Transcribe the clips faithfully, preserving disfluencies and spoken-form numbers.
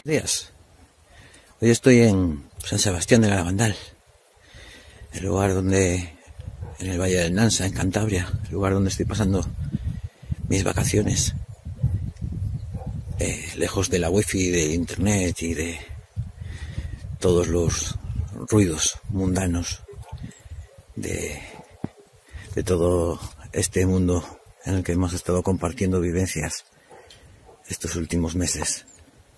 Días. Hoy estoy en San Sebastián de Galavandal, el lugar donde, en el Valle del Nansa, en Cantabria, el lugar donde estoy pasando mis vacaciones, eh, lejos de la wifi, de internet y de todos los ruidos mundanos de, de todo este mundo en el que hemos estado compartiendo vivencias estos últimos meses.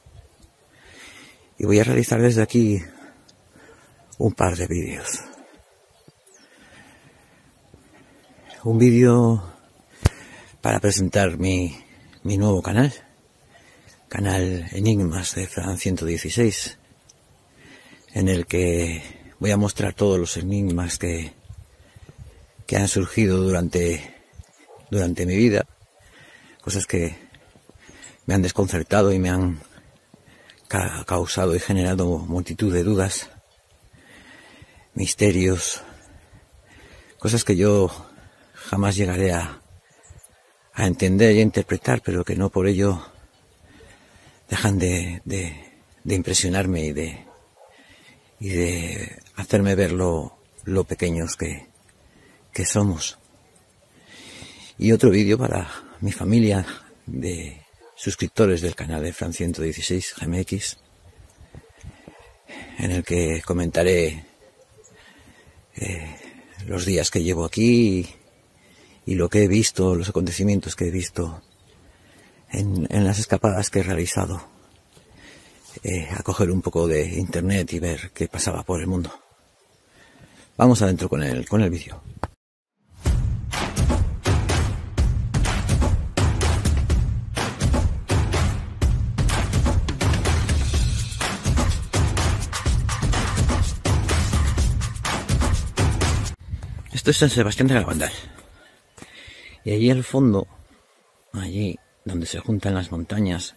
Y voy a realizar desde aquí un par de vídeos. Un vídeo para presentar mi, mi nuevo canal, canal Enigmas de Fran ciento dieciséis, en el que voy a mostrar todos los enigmas que, que han surgido durante, durante mi vida, cosas que me han desconcertado y me han ha causado y generado multitud de dudas, misterios, cosas que yo jamás llegaré a, a entender y a interpretar, pero que no por ello dejan de, de, de impresionarme y de, y de hacerme ver lo, lo pequeños que, que somos. Y otro vídeo para mi familia de suscriptores del canal de Fran ciento dieciséis G M X, en el que comentaré eh, los días que llevo aquí y, y lo que he visto, los acontecimientos que he visto en, en las escapadas que he realizado, eh, a coger un poco de internet y ver qué pasaba por el mundo. Vamos adentro con el, con el vídeo. Esto es San Sebastián de Galavandal. Y allí al fondo, allí donde se juntan las montañas,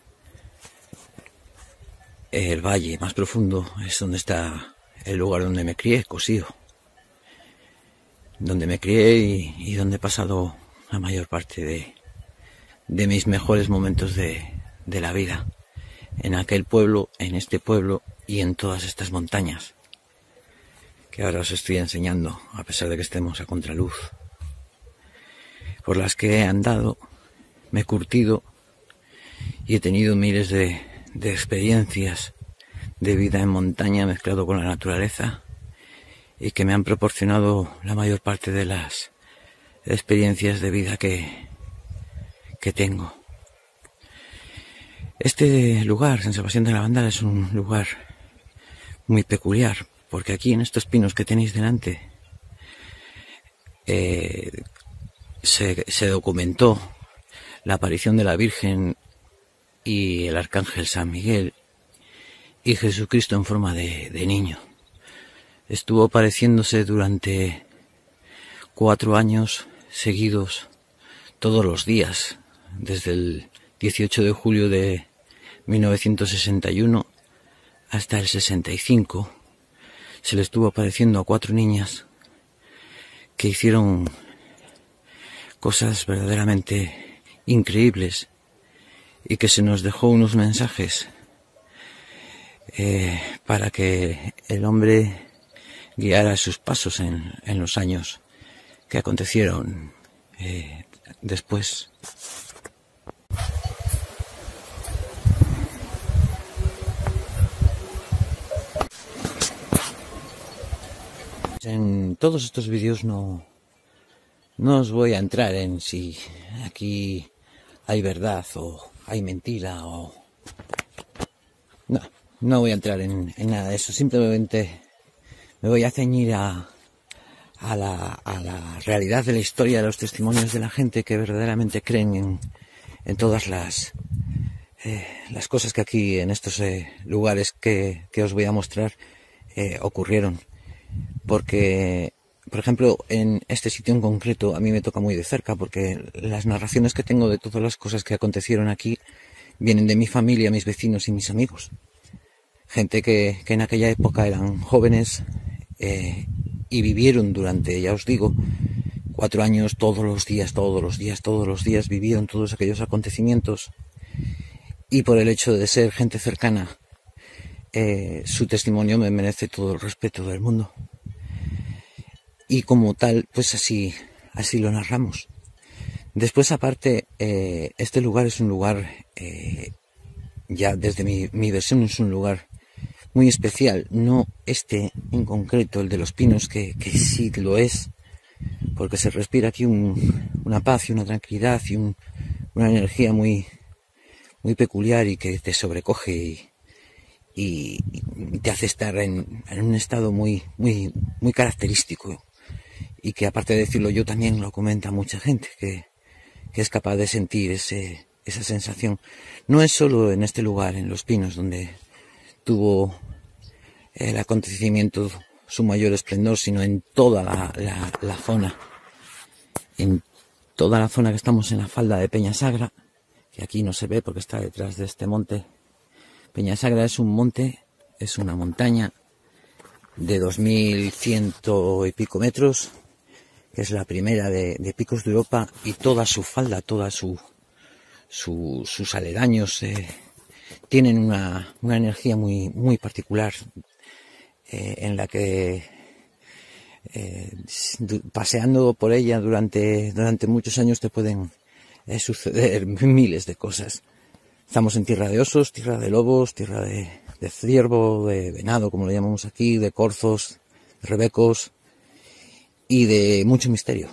el valle más profundo, es donde está el lugar donde me crié, Cosío. Donde me crié y, y donde he pasado la mayor parte de, de mis mejores momentos de, de la vida. En aquel pueblo, en este pueblo y en todas estas montañas que ahora os estoy enseñando, a pesar de que estemos a contraluz, por las que he andado, me he curtido y he tenido miles de, de experiencias de vida en montaña mezclado con la naturaleza y que me han proporcionado la mayor parte de las experiencias de vida que, que tengo. Este lugar, San Sebastián de Galavandal, es un lugar muy peculiar, porque aquí en estos pinos que tenéis delante eh, se, se documentó la aparición de la Virgen y el Arcángel San Miguel y Jesucristo en forma de, de niño. Estuvo apareciéndose durante cuatro años seguidos, todos los días, desde el dieciocho de julio de mil novecientos sesenta y uno hasta el sesenta y cinco. Se le estuvo apareciendo a cuatro niñas que hicieron cosas verdaderamente increíbles y que se nos dejó unos mensajes eh, para que el hombre guiara sus pasos en, en los años que acontecieron eh, después. En todos estos vídeos no, no os voy a entrar en si aquí hay verdad o hay mentira o... No, no voy a entrar en, en nada de eso. Simplemente me voy a ceñir a, a, la, a la realidad de la historia, de los testimonios de la gente que verdaderamente creen en, en todas las, eh, las cosas que aquí en estos eh, lugares que, que os voy a mostrar eh, ocurrieron. Porque, por ejemplo, en este sitio en concreto a mí me toca muy de cerca, porque las narraciones que tengo de todas las cosas que acontecieron aquí vienen de mi familia, mis vecinos y mis amigos. Gente que, que en aquella época eran jóvenes eh, y vivieron durante, ya os digo, cuatro años todos los días, todos los días, todos los días, vivieron todos aquellos acontecimientos y por el hecho de ser gente cercana eh, su testimonio me merece todo el respeto del mundo. Y como tal, pues así, así lo narramos. Después, aparte, eh, este lugar es un lugar, eh, ya desde mi, mi versión, es un lugar muy especial. No este en concreto, el de los pinos, que, que sí lo es, porque se respira aquí un, una paz y una tranquilidad y un, una energía muy, muy peculiar y que te sobrecoge y, y, y te hace estar en, en un estado muy, muy, muy característico. Y que, aparte de decirlo yo, también lo comenta mucha gente, que, que es capaz de sentir ese, esa sensación. No es solo en este lugar, en Los Pinos, donde tuvo el acontecimiento su mayor esplendor, sino en toda la, la, la zona, en toda la zona que estamos en la falda de Peñasagra, que aquí no se ve porque está detrás de este monte. Peñasagra es un monte, es una montaña de dos mil ciento y pico metros, que es la primera de, de picos de Europa, y toda su falda, toda su, su sus aledaños eh, tienen una, una energía muy, muy particular, eh, en la que eh, paseando por ella durante, durante muchos años te pueden eh, suceder miles de cosas. Estamos en tierra de osos, tierra de lobos, tierra de, de ciervo, de venado, como lo llamamos aquí, de corzos, de rebecos y de mucho misterio.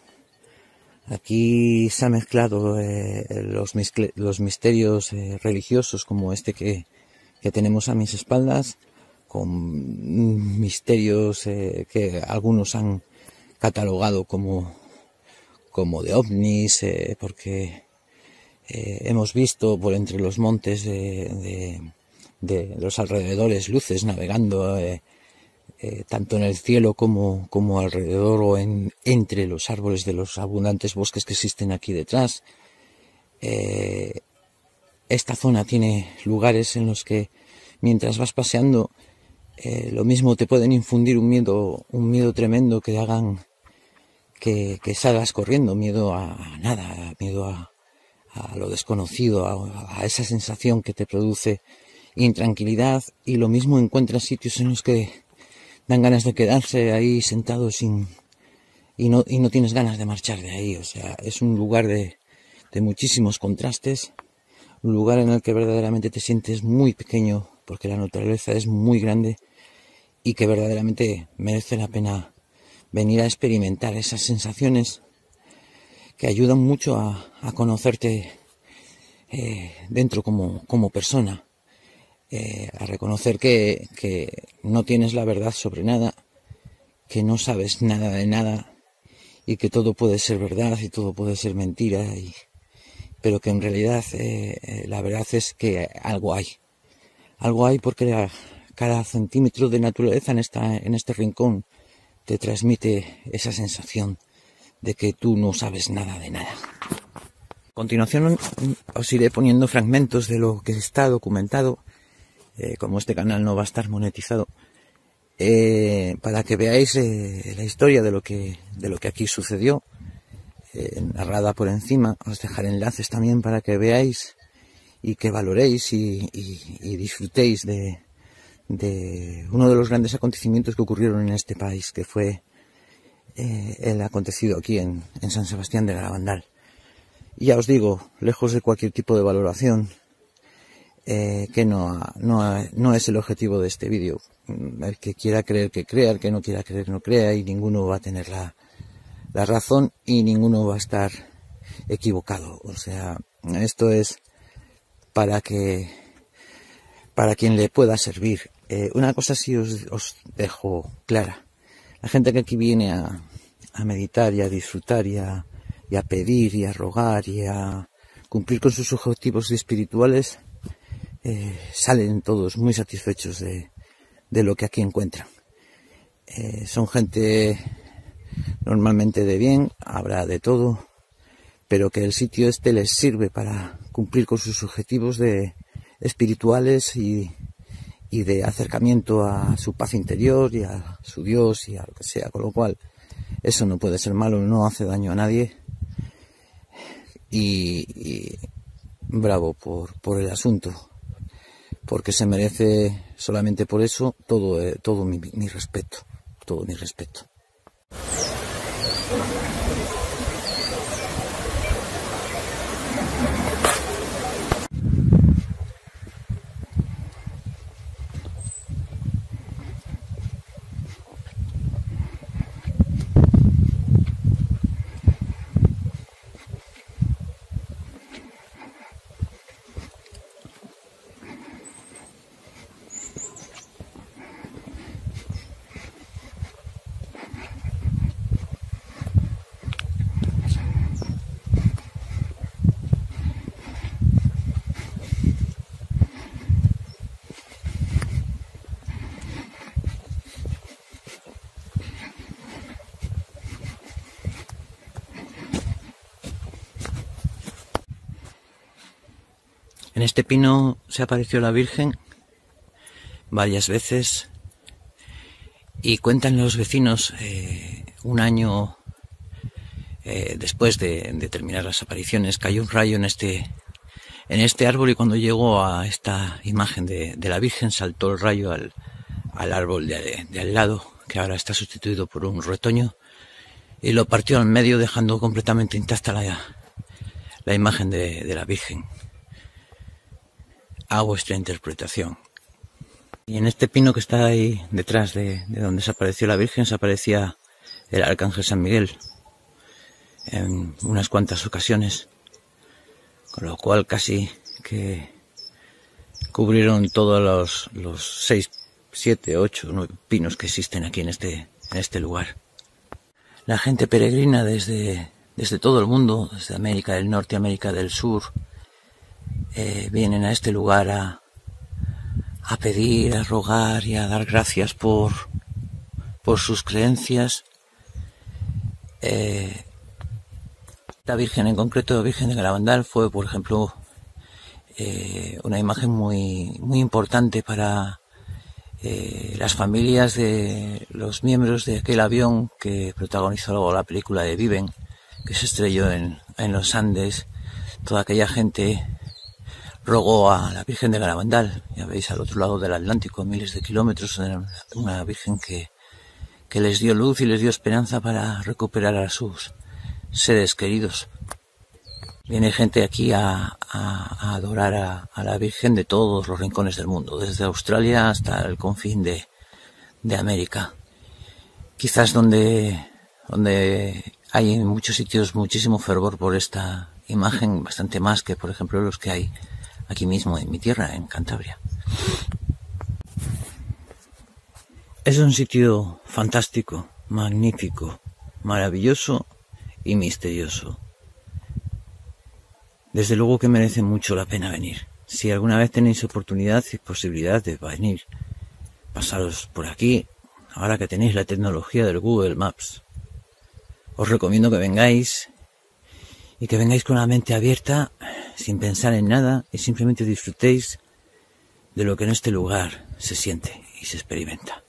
Aquí se han mezclado eh, los, los misterios eh, religiosos, como este que, que tenemos a mis espaldas, con misterios eh, que algunos han catalogado como, como de ovnis, eh, porque eh, hemos visto por entre los montes de, de, de los alrededores luces navegando, eh, Eh, tanto en el cielo como, como alrededor o en, entre los árboles de los abundantes bosques que existen aquí detrás. Eh, esta zona tiene lugares en los que mientras vas paseando eh, lo mismo te pueden infundir un miedo, un miedo tremendo que hagan que, que salgas corriendo, miedo a nada, miedo a, a lo desconocido, a, a esa sensación que te produce intranquilidad, y lo mismo encuentras sitios en los que dan ganas de quedarse ahí sentado sin y no, y no tienes ganas de marchar de ahí. O sea, es un lugar de, de muchísimos contrastes, un lugar en el que verdaderamente te sientes muy pequeño porque la naturaleza es muy grande y que verdaderamente merece la pena venir a experimentar esas sensaciones que ayudan mucho a, a conocerte eh, dentro como, como persona. Eh, a reconocer que, que no tienes la verdad sobre nada, que no sabes nada de nada y que todo puede ser verdad y todo puede ser mentira, y, pero que en realidad eh, la verdad es que algo hay. Algo hay porque la, cada centímetro de naturaleza en, esta, en este rincón te transmite esa sensación de que tú no sabes nada de nada. A continuación os iré poniendo fragmentos de lo que está documentado. Eh, como este canal no va a estar monetizado, eh, para que veáis eh, la historia de lo que de lo que aquí sucedió, eh, narrada por encima. Os dejaré enlaces también para que veáis y que valoréis y, y, y disfrutéis de, de uno de los grandes acontecimientos que ocurrieron en este país, que fue eh, el acontecido aquí en, en San Sebastián de la Lavandal. Y ya os digo, lejos de cualquier tipo de valoración, Eh, que no, no, no es el objetivo de este vídeo. El que quiera creer que crea, el que no quiera creer no crea, y ninguno va a tener la, la razón y ninguno va a estar equivocado. O sea, esto es para que para quien le pueda servir. Eh, una cosa sí os, os dejo clara: la gente que aquí viene a, a meditar y a disfrutar y a, y a pedir y a rogar y a cumplir con sus objetivos espirituales, Eh, salen todos muy satisfechos de, de lo que aquí encuentran. Eh, son gente normalmente de bien, habrá de todo, pero que el sitio este les sirve para cumplir con sus objetivos de espirituales y, y de acercamiento a su paz interior y a su Dios y a lo que sea, con lo cual eso no puede ser malo, no hace daño a nadie, y, y bravo por, por el asunto. porque se merece solamente por eso todo, eh, todo mi, mi respeto, todo mi respeto. En este pino se apareció la Virgen varias veces y cuentan los vecinos eh, un año eh, después de, de terminar las apariciones, cayó un rayo en este, en este árbol y cuando llegó a esta imagen de, de la Virgen saltó el rayo al, al árbol de, de al lado, que ahora está sustituido por un retoño, y lo partió al medio dejando completamente intacta la, la imagen de, de la Virgen. A vuestra interpretación. Y en este pino que está ahí detrás de, de donde se apareció la Virgen, se aparecía el Arcángel San Miguel en unas cuantas ocasiones, con lo cual casi que cubrieron todos los, los seis, siete, ocho, nueve pinos que existen aquí en este, en este lugar. La gente peregrina desde, desde todo el mundo, desde América del Norte, América del Sur, Eh, vienen a este lugar a, a pedir, a rogar y a dar gracias por, por sus creencias. Eh, la Virgen en concreto, la Virgen de Garabandal, fue por ejemplo eh, una imagen muy, muy importante para eh, las familias de los miembros de aquel avión que protagonizó luego la película de Viven, que se estrelló en, en los Andes. Toda aquella gente rogó a la Virgen de Garabandal, ya veis, al otro lado del Atlántico, miles de kilómetros, una Virgen que, que les dio luz y les dio esperanza para recuperar a sus seres queridos. Viene gente aquí a, a, a adorar a, a la Virgen de todos los rincones del mundo, desde Australia hasta el confín de, de América. Quizás donde, donde hay en muchos sitios muchísimo fervor por esta imagen, bastante más que, por ejemplo, los que hay aquí mismo en mi tierra, en Cantabria. Es un sitio fantástico, magnífico, maravilloso y misterioso. Desde luego que merece mucho la pena venir. Si alguna vez tenéis oportunidad y posibilidad de venir, pasaros por aquí, ahora que tenéis la tecnología del Google Maps. Os recomiendo que vengáis y que vengáis con la mente abierta, sin pensar en nada, y simplemente disfrutéis de lo que en este lugar se siente y se experimenta.